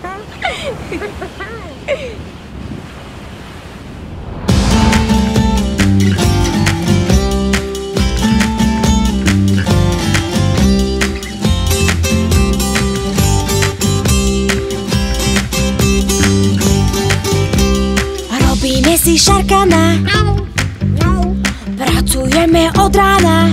Robíme si šarkana, pracujeme od rána.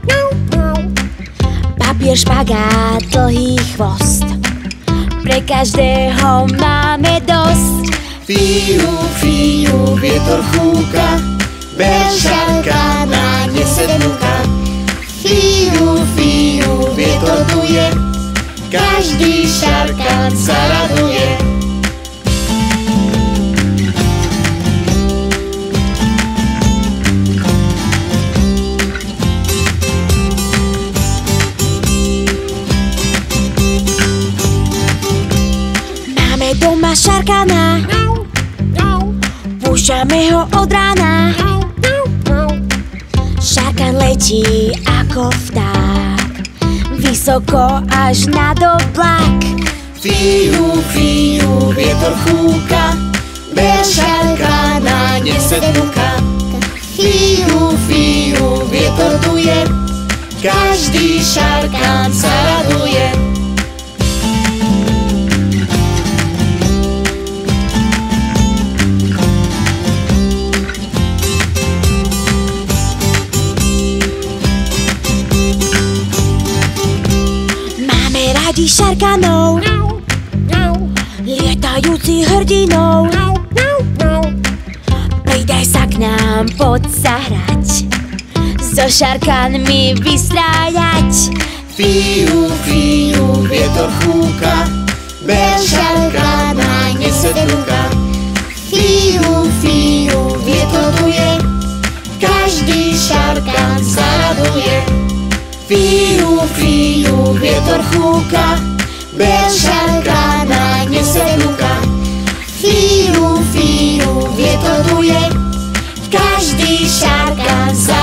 Papier, špagát, dlhý chvost, pre každého máme dosť. Fiu, fiu, vietor fúka, bez šarkana nese vnúka. Fiu, fiu, vietor duje, každý šarkan sa raduje. Máme doma šarkana, púšťame ho od rána. Šarkan letí ako vták, vysoko až nad oblak. Fiu, fiu, vietor fúka, bez šarkana nese vnúka. Fiu, fiu, vietor duje, každý šarkan sa raduje. Radi šarkanov, lietajúci hrdinou. Pridaj sa k nám, poď sa hrať, so šarkanmi vystrájať. Fiu, fiu, vietor fúka, bez šarkana nese vnúka. Fiu, fiu, vietor duje, každý šarkan sa raduje. Fiu, fiu, vietor fúka, bez šarkana nese vnúka. Fiu, fiu, vietor duje, každý šarkan sa